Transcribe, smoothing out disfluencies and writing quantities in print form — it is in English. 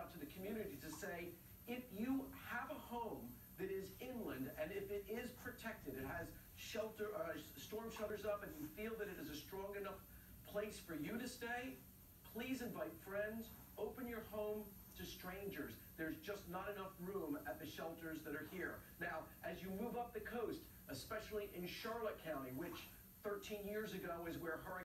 out to the community to say, if you have a home that is inland and if it is protected, it has shelter, storm shutters up, and you feel that it is a strong enough place for you to stay, please invite friends, open your home to strangers. There's just not enough room at the shelters that are here. Now, as you move up the coast, especially in Charlotte County, which 13 years ago is where Hurricane